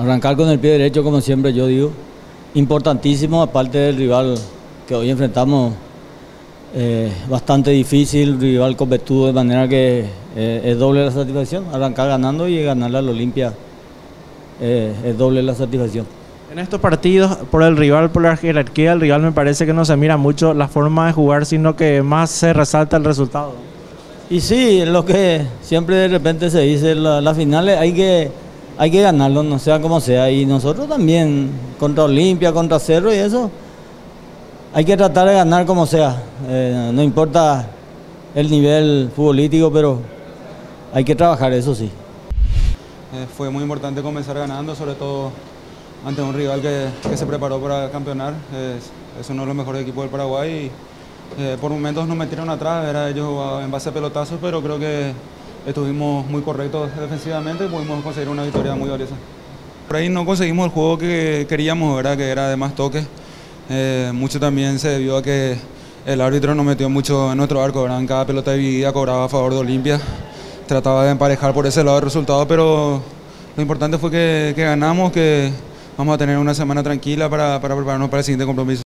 arrancar con el pie derecho, como siempre yo digo, importantísimo, aparte del rival que hoy enfrentamos, bastante difícil, rival competudo, de manera que es doble la satisfacción, arrancar ganando y ganarle al Olimpia es doble la satisfacción. En estos partidos, por el rival, por la jerarquía del rival, me parece que no se mira mucho la forma de jugar, sino que más se resalta el resultado. Y sí, es lo que siempre de repente se dice, las finales hay que ganarlo, no sea como sea, y nosotros también, contra Olimpia, contra Cerro y eso, hay que tratar de ganar como sea, no importa el nivel futbolístico, pero hay que trabajar, eso sí. Fue muy importante comenzar ganando, sobre todo ante un rival que se preparó para campeonar. Es uno de los mejores equipos del Paraguay y por momentos nos metieron atrás, ellos jugaban en base a pelotazos, pero creo que estuvimos muy correctos defensivamente y pudimos conseguir una victoria muy valiosa. Por ahí no conseguimos el juego que queríamos, ¿verdad? Que era de más toques. Mucho también se debió a que el árbitro nos metió mucho en nuestro arco, ¿verdad? En cada pelota dividida cobraba a favor de Olimpia. Trataba de emparejar por ese lado el resultado, pero lo importante fue que ganamos, que vamos a tener una semana tranquila para prepararnos para el siguiente compromiso.